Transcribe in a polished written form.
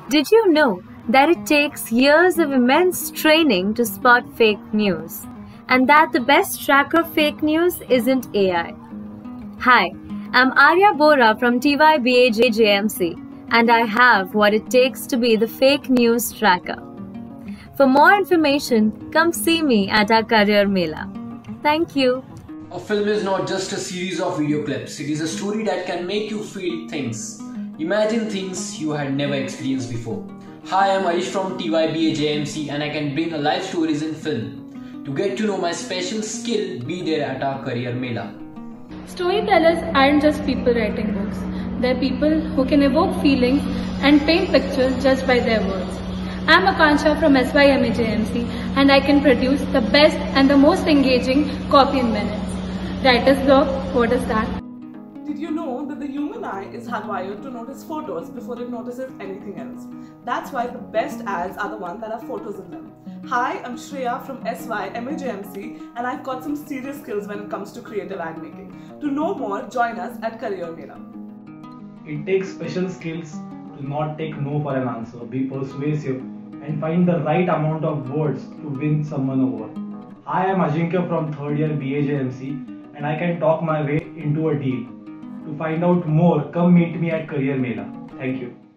Did you know that it takes years of immense training to spot fake news, and that the best tracker of fake news isn't AI? Hi, I'm Arya Bora from TYBAJMC, and I have what it takes to be the fake news tracker. For more information, come see me at our Career Mela. Thank you. A film is not just a series of video clips, it is a story that can make you feel things. Imagine things you had never experienced before. Hi, I'm Arish from TYBAJMC and I can bring alive stories in film. To get to know my special skill, be there at our Career Mela. Storytellers aren't just people writing books. They're people who can evoke feelings and paint pictures just by their words. I'm Akansha from MIT-WPU and I can produce the best and the most engaging copy in minutes. Writer's block, what is that? Did you know that the human eye is hardwired to notice photos before it notices anything else? That's why the best ads are the ones that have photos in them. Hi, I'm Shreya from SYMAJMC and I've got some serious skills when it comes to creative ad making. To know more, join us at Career Mela. It takes special skills to not take no for an answer, be persuasive and find the right amount of words to win someone over. Hi, I'm Ajinkya from 3rd year BAJMC and I can talk my way into a deal. To find out more, come meet me at Career Mela. Thank you.